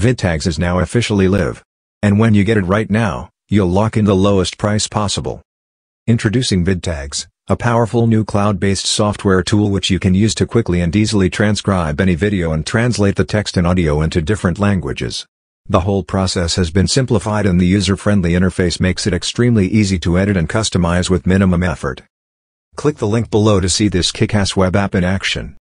VidTags is now officially live. And when you get it right now, you'll lock in the lowest price possible. Introducing VidTags, a powerful new cloud-based software tool which you can use to quickly and easily transcribe any video and translate the text and audio into different languages. The whole process has been simplified and the user-friendly interface makes it extremely easy to edit and customize with minimum effort. Click the link below to see this kick-ass web app in action.